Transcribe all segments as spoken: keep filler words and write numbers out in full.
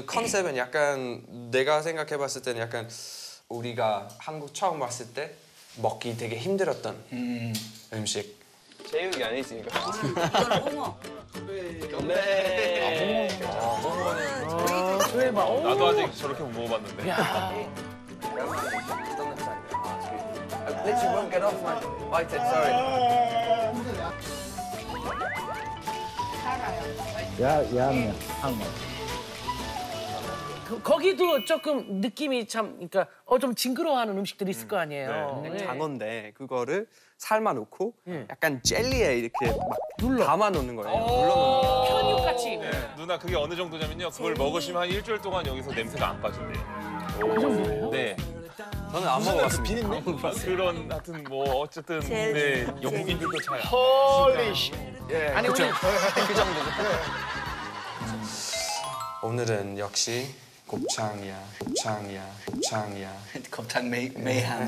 오늘 컨셉은 약간 내가 생각해봤을 때는 약간 우리가 한국 처음 왔을 때 먹기 되게 힘들었던 음. 음식. 제육이 아니지 이거. 이거는 홍어. 네. 아, 쇠 막. 나도 아직 저렇게 못 먹어봤는데. 야. Literally won't get off my bite it. Sorry. 야, 야면, 항면. 그, 거기도 조금 느낌이 참, 그러니까 어 좀 징그러워하는 음식들이 있을 거 아니에요. 네. 장어인데 그거를 삶아 놓고 약간 jelly에 이렇게 막 눌러 담아 놓는 거예요. 눌러 놓는 거. 편육같이. 네. 누나 그게 어느 정도냐면요. 그걸 먹으시면 한 일주일 동안 여기서 냄새가 안 빠진대요. 그 정도예요? 네. 저는 안 먹어봤습니다. 비린내? 그런 하여튼 뭐 어쨌든 네 영국인들도 잘. 홀리 씨. 예, 아니 그쵸? 오늘 그 정도죠. 오늘은 역시 곱창이야, 곱창이야, 곱창이야. 곱창 메 메이함.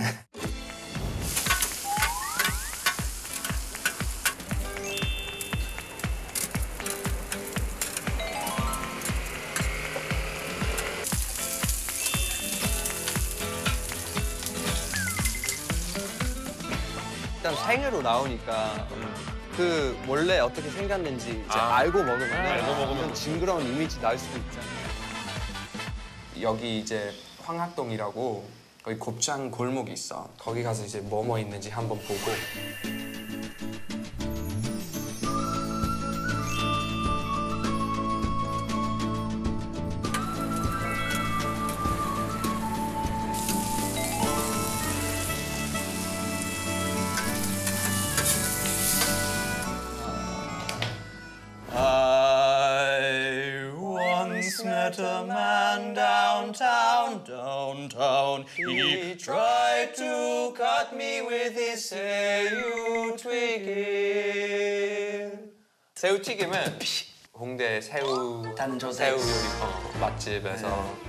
일단 생으로 나오니까 그 원래 어떻게 생겼는지 이제 아. 알고 먹으면 알고 먹으면 좀 징그러운 이미지 날 수도 있잖아요. 여기 이제 황학동이라고 거기 곱창 골목이 있어. 거기 가서 이제 뭐뭐 있는지 한번 보고. I once met a man downtown, downtown. He tried to cut me with his 새우 튀김. 새우 튀김은 홍대 새우 새우 요리 어, 맛집에서.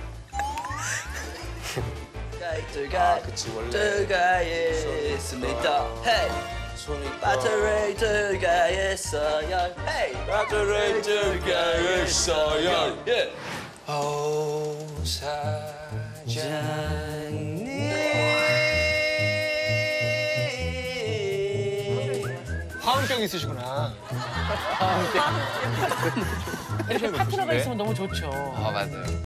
아, 그치 원래 들어가겠습니다. 헤이! 손이 배터리 들어가겠어요. 헤이! 배터리 들어가겠어요. 예. 오 사장님. 화음병 있으시구나. 이렇게 파트너가 있으면 너무 좋죠. 아 맞아요.